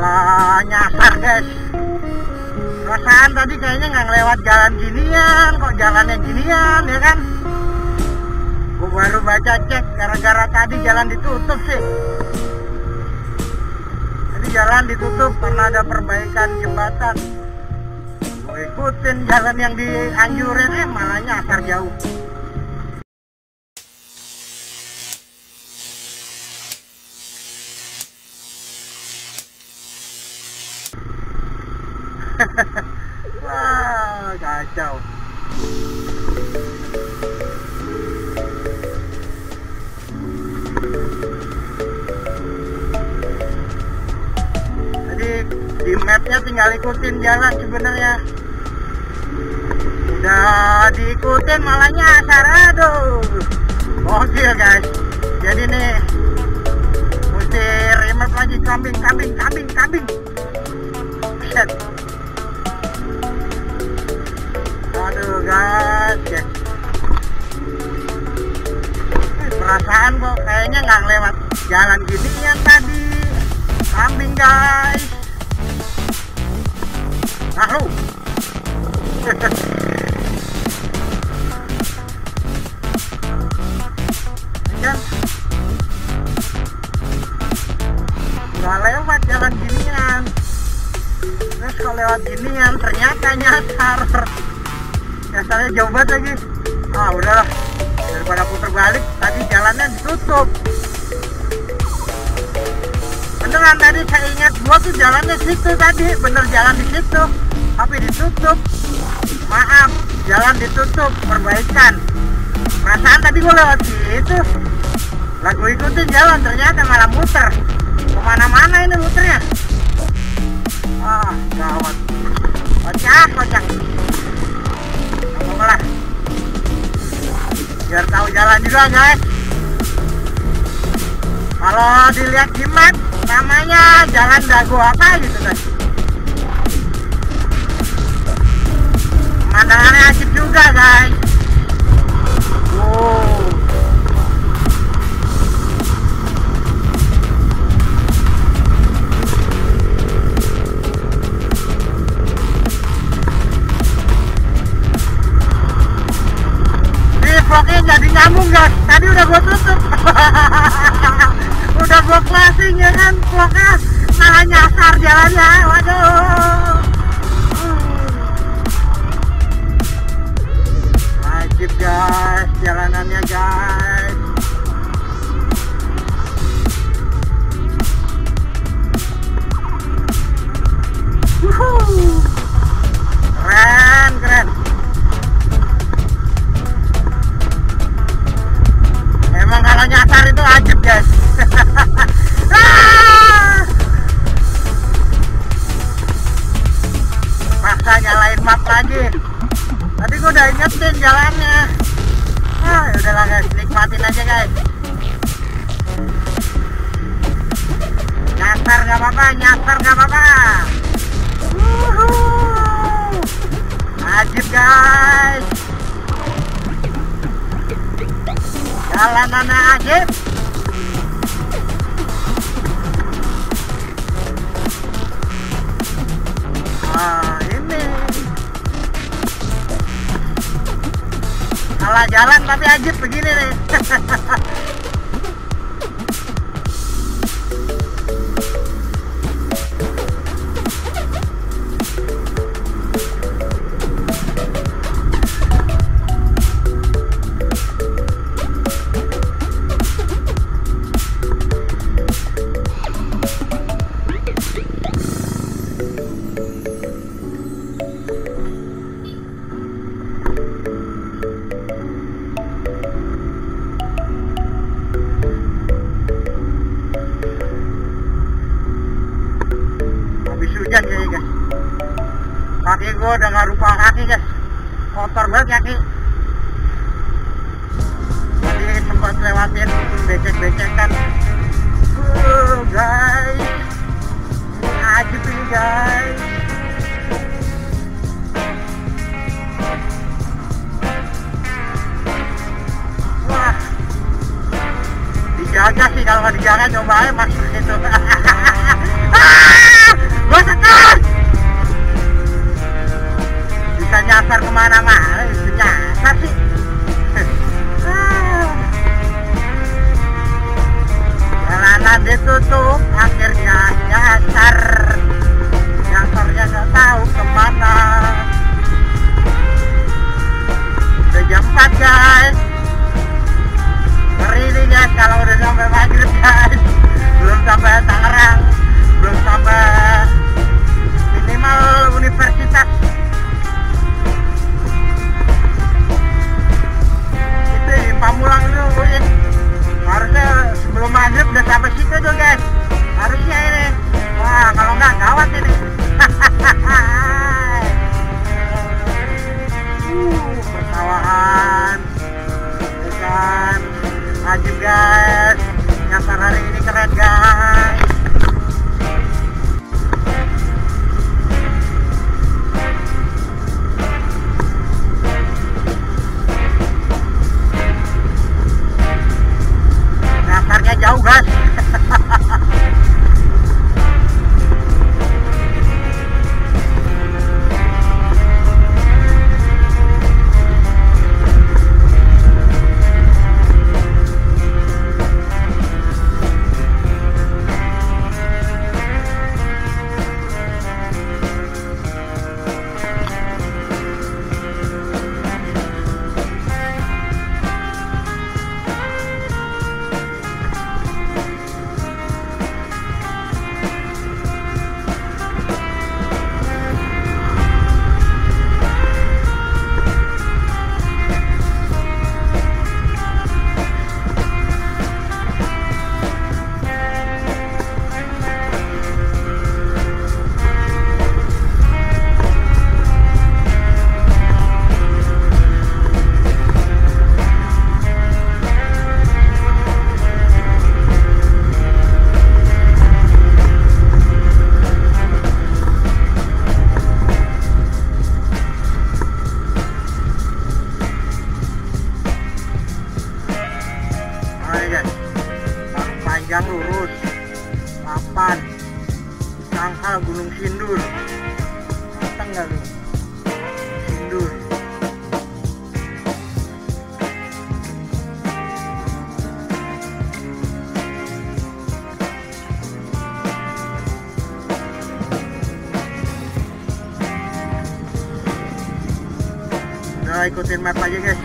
malah nyasar guys. Perasaan tadi kayaknya nggak ngelewat jalan ginian, kok jalannya ginian ya kan. Gue baru baca cek, gara-gara tadi jalan ditutup sih. Jadi jalan ditutup karena ada perbaikan jembatan. Gue ikutin jalan yang dianjurin, malah nyasar jauh. Wah, kacau. Jadi di mapnya tinggal ikutin jalan sebenarnya. Udah diikutin malah nyasar, aduh. Gokil guys. Jadi nih mesti remap lagi, kambing. Set. Aduh guys, perasaan kok kayaknya nggak lewat jalan ginian tadi. Kambing guys. Nah lu kan nggak lewat jalan ginian. Terus kalau lewat ginian ternyata nyasar. Nyasarnya jauh banget lagi. Ah udahlah, daripada putar balik, tadi jalannya ditutup. Beneran tadi saya ingat gua tuh jalannya situ tadi, bener jalan di situ, tapi ditutup. Maaf, jalan ditutup, perbaikan. Perasaan tadi gua lewat situ, lah gua ikutin jalan, ternyata malah muter. Kemana-mana ini muternya. Ah, gawat. Kocak. Ngomong lah. Biar tahu jalan juga guys. Kalau dilihat di map, namanya Jalan Dago apa gitu guys. Pemandangannya asik juga guys. Wow. Vlognya jadi nyambung guys, tadi udah gua tutup. Udah gua closing ya kan, vlognya malah nyasar jalannya, waduh. Wajib guys, jalanannya guys. Keren. Emang kalau nyasar itu ajib guys. Paksa nyalain map lagi. Tadi gue udah ingetin jalannya. Udahlah guys, nikmatin aja guys. Nyasar gak apa-apa. Ajib guys. Jalanannya ajib. Ini salah jalan tapi ajib begini nih. Hujan kayaknya guys. Kaki gue udah gak rupa kaki guys, kotor banget kaki. Tadi sempat lewatin becek-becekan. Guys, ini ajib ini guys. Wah, dijaga sih, kalau nggak dijaga coba aja masuk situ. kemana-mana itu nyata sih. Jalanan ditutup, akhirnya nyasar. Nyasarnya nggak tahu kemana. Udah jam 4 guys. Ngeri nih guys kalau udah sampai maghrib guys. Belum sampai Tangerang, belum sampai minimal universitas. Itu Pamulang dulu ya. Harusnya sebelum maghrib udah sampai situ tuh guys. Harusnya ini. Wah kalau nggak gawat ini. Persawahan, ikan, ajib guys. Nyasar hari ini keren guys. Nyasarnya jauh guys. Panjang lurus 8 Sangka Gunung Sindur. Datang nggak lu? Sindur. Udah ikutin map aja guys.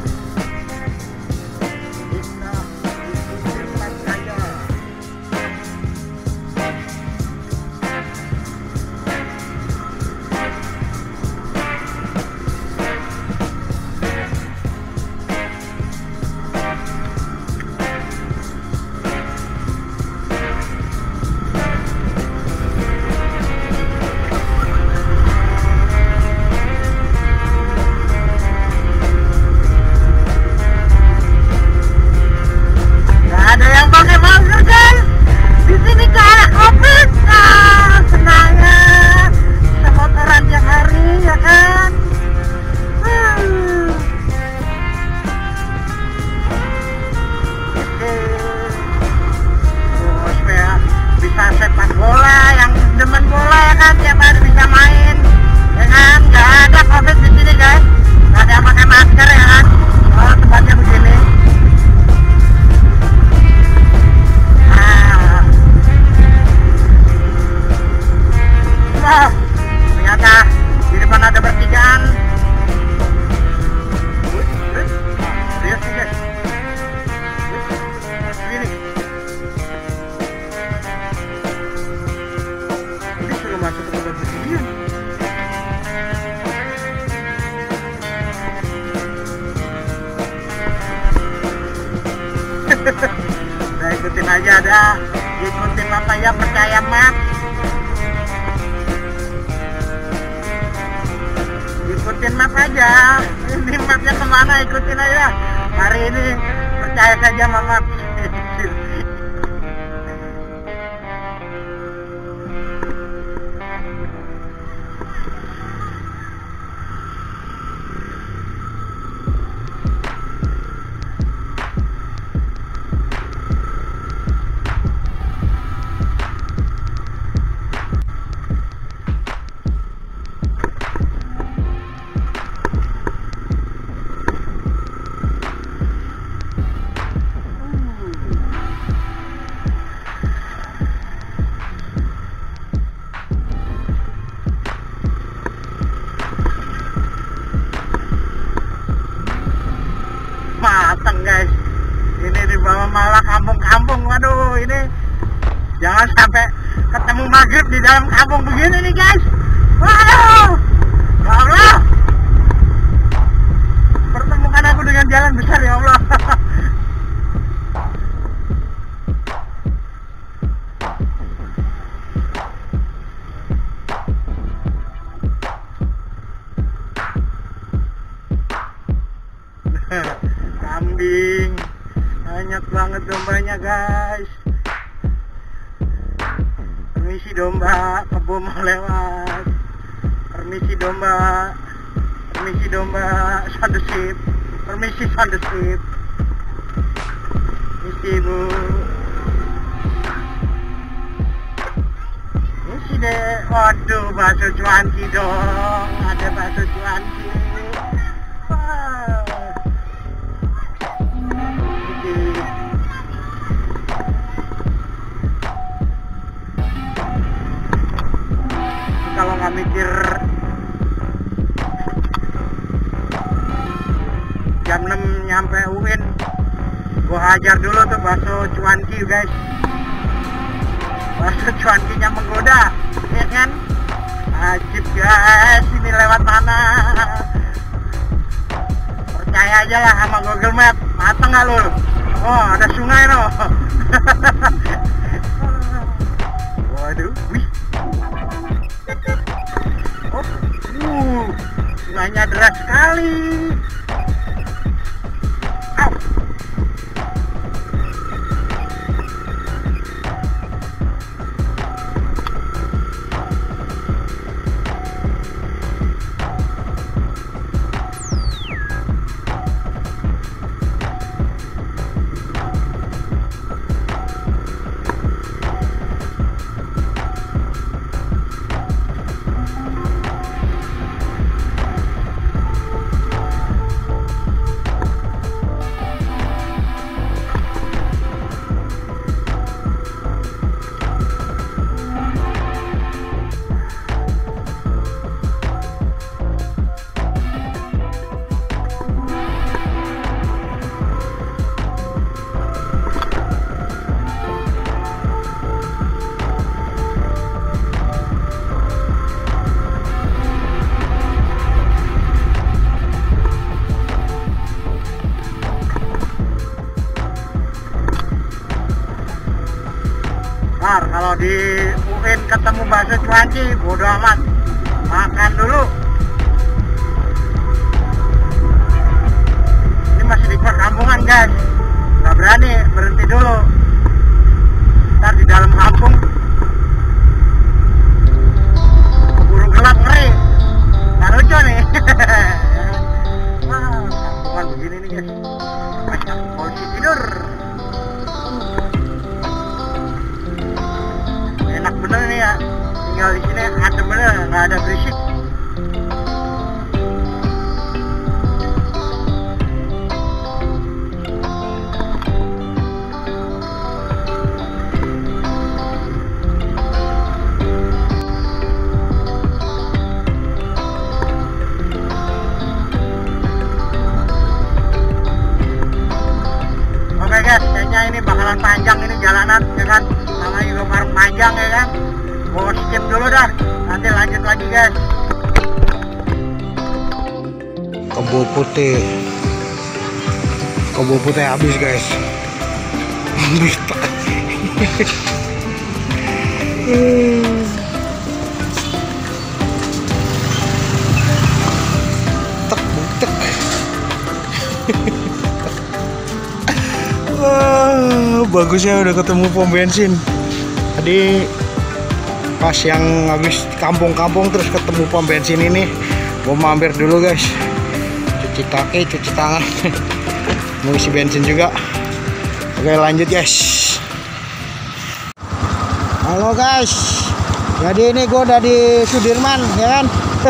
Udah ikutin aja dah, ikutin apa ya, percaya map. Ikutin map aja, ini mapnya kemana ikutin aja. Hari ini percaya saja sama map. matang guys. Ini di bawah malah kampung-kampung. Waduh, ini jangan sampai ketemu maghrib di dalam kampung begini nih guys. Waduh, ya Allah, pertemukan aku dengan jalan besar ya Allah. Kambing, banyak banget dombanya guys. Permisi domba, kebo mau lewat. Permisi domba, sound the ship. Permisi sound the ship. Misi bu, misi deh. Waduh, bakso cuanki dong, ada bakso cuanki. Kalau nggak mikir jam 6 nyampe UIN, gua hajar dulu tuh bakso cuanki guys. Bakso cuankinya menggoda, ya kan? Ajib guys, ini lewat mana? Percaya aja lah sama Google Map. Mateng nggak lu? Oh, ada sungai loh. Waduh, wih. Sungainya deras sekali. Kalau di UIN ketemu bakso cuanki, bodo amat, makan dulu. Ini masih di perkampungan guys, nggak berani berhenti dulu. Ntar di dalam kampung keburu gelap ngeri, nggak lucu nih. Wah, kampungan begini nih guys, banyak polisi tidur. Enak bener nih ya, tinggal di sini adem bener, nggak ada berisik. Oke guys, kayaknya ini bakalan panjang ini jalanan, ya kan? Namanya juga parung panjang ya kan. Mau skip dulu dah, nanti lanjut lagi guys. Kebo putih habis guys. Tek. Wah, bagusnya udah ketemu pom bensin. Tadi pas yang habis kampung-kampung terus ketemu pom bensin ini, gua mampir dulu guys. Cuci kaki, cuci tangan. Mau isi bensin juga. Oke, lanjut guys. Halo guys. Jadi ini gua udah di Sudirman ya kan.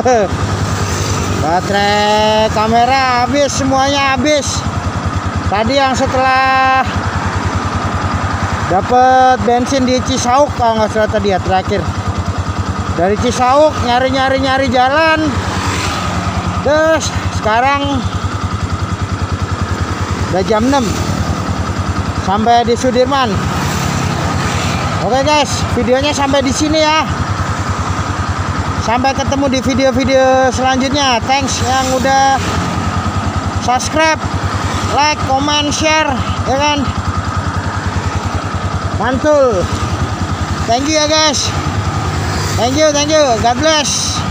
Baterai kamera habis, semuanya habis. Tadi yang setelah dapat bensin di Cisauk, kalau nggak salah tadi ya terakhir. Dari Cisauk nyari jalan. Terus sekarang Udah jam 6. Sampai di Sudirman. Oke guys, videonya sampai di sini ya. Sampai ketemu di video-video selanjutnya. Thanks yang udah subscribe, like, comment, share, ya kan? Mantul. Thank you ya guys. Thank you. God bless.